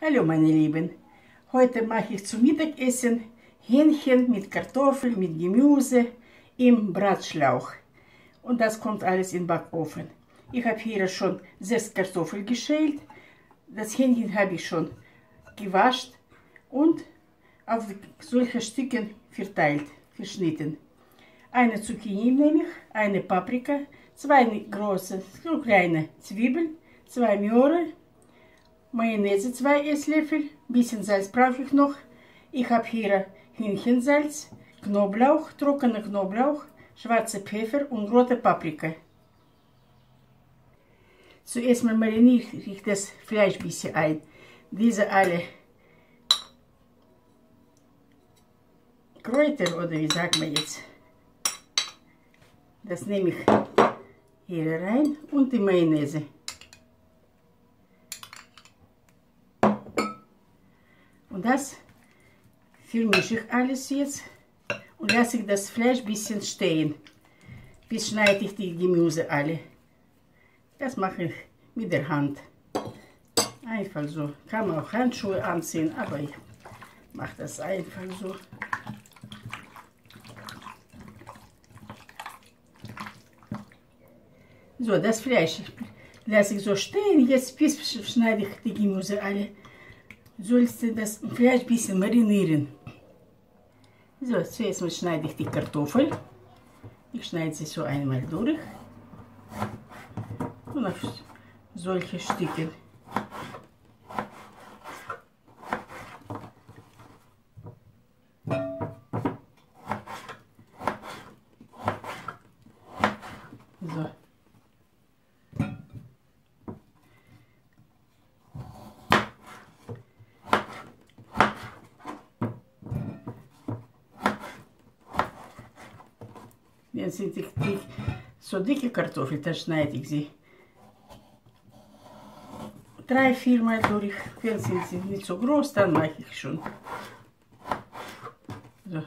Hallo meine Lieben, heute mache ich zum Mittagessen Hähnchen mit Kartoffeln, mit Gemüse im Bratschlauch. Und das kommt alles in den Backofen. Ich habe hier schon 6 Kartoffeln geschält. Das Hähnchen habe ich schon gewaschen und auf solche Stücke verteilt, verschnitten. Eine Zucchini nehme ich, eine Paprika, 2 große, so kleine Zwiebeln, 2 Möhren, Mayonnaise 2 Esslöffel, bisschen Salz brauche ich noch. Ich habe hier Hühnchensalz, Knoblauch, trockener Knoblauch, schwarze Pfeffer und rote Paprika. Zuerst mal mariniere ich das Fleisch ein bisschen ein. Diese alle Kräuter, oder wie sagt man jetzt, das nehme ich hier rein und die Mayonnaise. Und das vermische ich alles jetzt und lasse ich das Fleisch ein bisschen stehen. Bis schneide ich die Gemüse alle. Das mache ich mit der Hand. Einfach so. Kann man auch Handschuhe anziehen, aber ich mache das einfach so. So, das Fleisch lasse ich so stehen. Jetzt schneide ich die Gemüse alle. Sollst du das Fleisch ein bisschen marinieren. So, zuerst mal schneide ich die Kartoffel. Ich schneide sie so einmal durch. Und auf solche Stücke. So. Wenn sie so dicke Kartoffeln, dann schneide ich sie 3-4 Mal durch. Wenn sie nicht so groß, dann mache ich schon. So.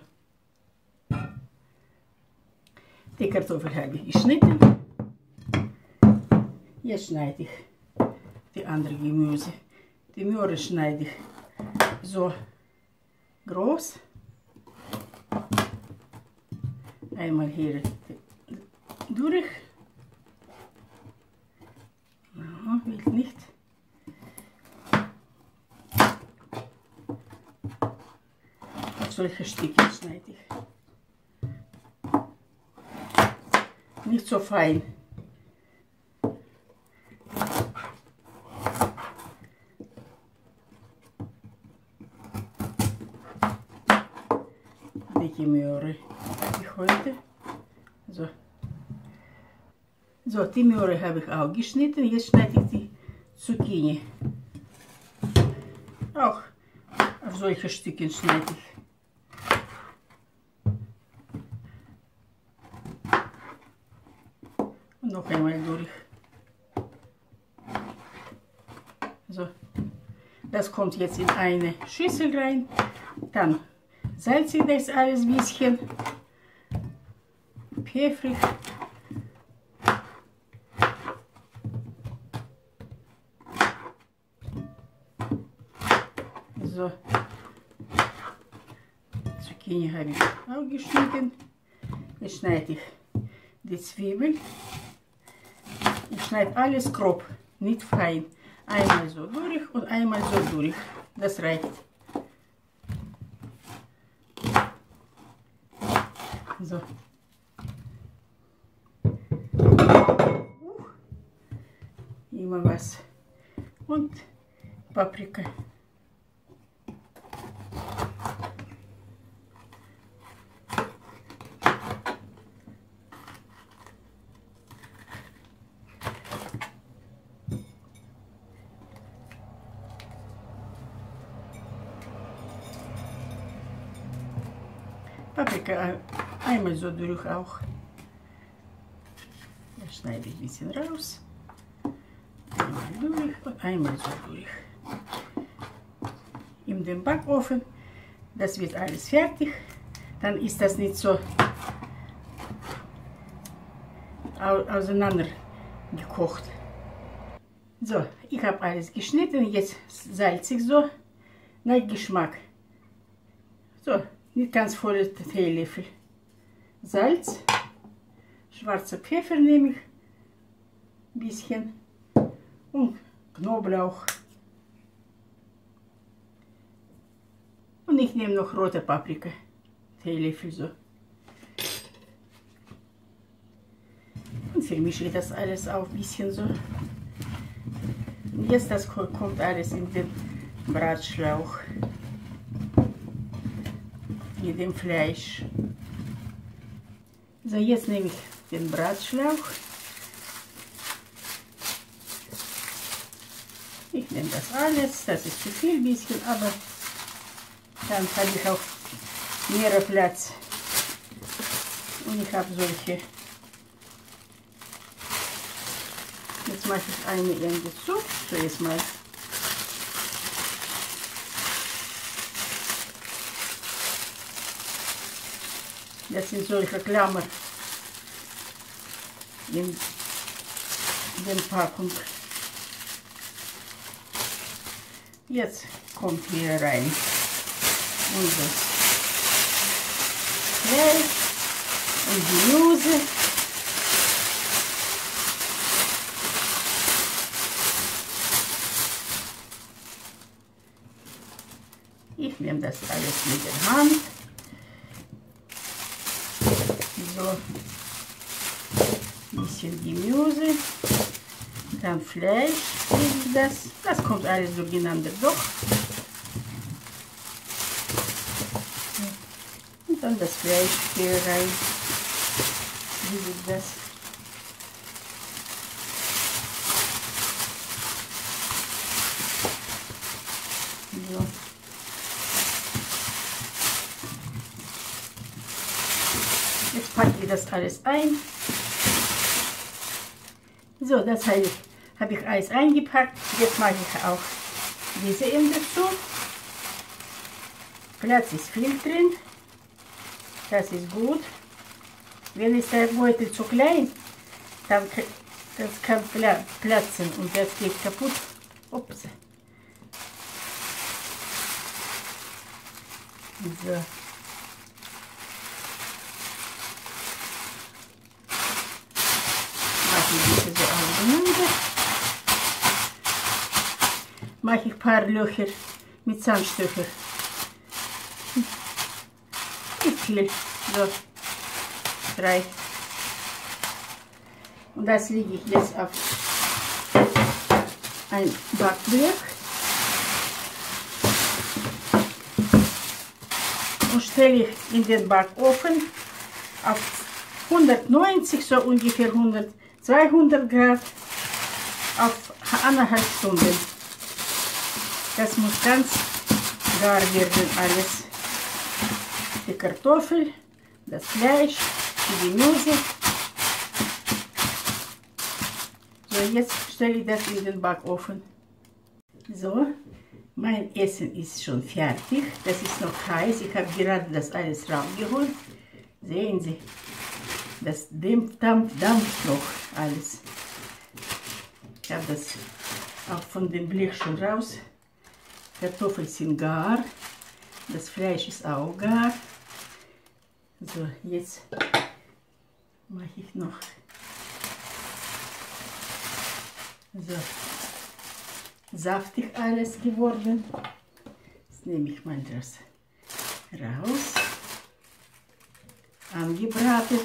Die Kartoffel habe ich geschnitten. Jetzt schneide ich die andere Gemüse. Die Möhre schneide ich so groß. Einmal hier durch. No, will nicht. Auf solche Stücke schneide ich. Nicht so fein. Die Möhre heute. So, die Möhre habe ich auch geschnitten. Jetzt schneide ich die Zucchini. Auch auf solche Stückchen schneide ich. Und noch einmal durch. So, das kommt jetzt in eine Schüssel rein. Dann salze ich das alles ein bisschen. Pfeffrig. So. Zucchini habe ich auch geschnitten. Jetzt schneide ich die Zwiebeln. Ich schneide alles grob, nicht fein. Einmal so durch und einmal so durch. Das reicht. So. Immer was. Und Paprika. Paprika einmal so durch auch. Das schneide ich ein bisschen raus. Einmal durch und einmal so durch. In den Backofen, das wird alles fertig. Dann ist das nicht so auseinander gekocht. So, ich habe alles geschnitten, jetzt salzig so, nach Geschmack. So, nicht ganz volle Teelöffel Salz, schwarzer Pfeffer nehme ich, ein bisschen, und Knoblauch. Und ich nehme noch rote Paprika, Teelöffel so. Und vermische das alles auch ein bisschen so. Und jetzt das kommt alles in den Bratschlauch mit dem Fleisch. So, jetzt nehme ich den Bratschlauch. Ich nehme das alles, das ist zu viel bisschen, aber dann habe ich auch mehr Platz. Und ich habe solche. Jetzt mache ich eine Ende zu, zuerst mal. Das sind solche Klammer in der Packung. Jetzt kommt hier rein unser Fleisch und Gemüse. Ich nehme das alles mit der Hand. So, ein bisschen Gemüse, dann Fleisch, das kommt alles durcheinander durch. Und dann das Fleisch hier rein, das. So. Jetzt packe ich das alles ein. So, das habe ich alles eingepackt. Jetzt mache ich auch diese Ende zu. Platz ist viel drin. Das ist gut. Wenn es der Beutel zu klein, dann das kann platzen und das geht kaputt. Ups. So. Mache ich ein paar Löcher mit Zahnstocher. Nicht viel. So. Reicht. Und das lege ich jetzt auf ein Backblech. Und stelle ich in den Backofen auf 190, so ungefähr 200 Grad, auf 1,5 Stunden. Das muss ganz gar werden alles. Die Kartoffel, das Fleisch, die Gemüse. So, jetzt stelle ich das in den Backofen. So, mein Essen ist schon fertig. Das ist noch heiß. Ich habe gerade das alles rausgeholt. Sehen Sie, das dampft noch alles. Ich habe das auch von dem Blech schon raus. Kartoffeln sind gar. Das Fleisch ist auch gar. So, jetzt mache ich noch so saftig alles geworden. Jetzt nehme ich mal das raus. Angebraten.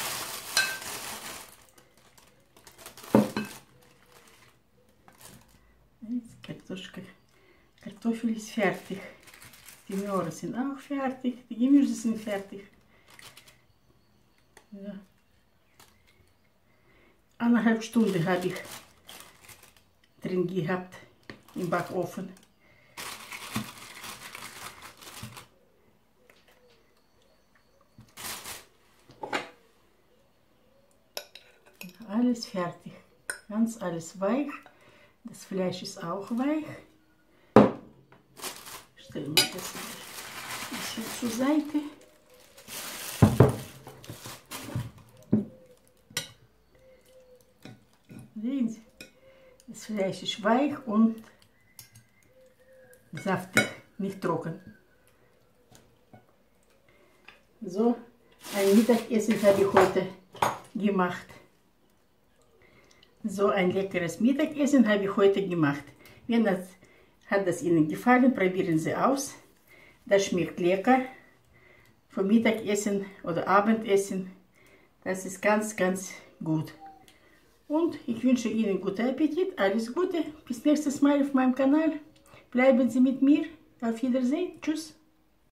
Kartoffel ist fertig. Die Möhren sind auch fertig. Die Gemüse sind fertig. Ja. 1,5 Stunden habe ich drin gehabt im Backofen. Alles fertig. Ganz alles weich. Das Fleisch ist auch weich. Stellen wir das ein bisschen zur Seite. Sehen Sie, das Fleisch ist weich und saftig, nicht trocken. So, ein Mittagessen habe ich heute gemacht. So ein leckeres Mittagessen habe ich heute gemacht. Hat das Ihnen gefallen, probieren Sie aus. Das schmeckt lecker. Für Mittagessen oder Abendessen. Das ist ganz, ganz gut. Und ich wünsche Ihnen guten Appetit, alles Gute. Bis nächstes Mal auf meinem Kanal. Bleiben Sie mit mir. Auf Wiedersehen. Tschüss.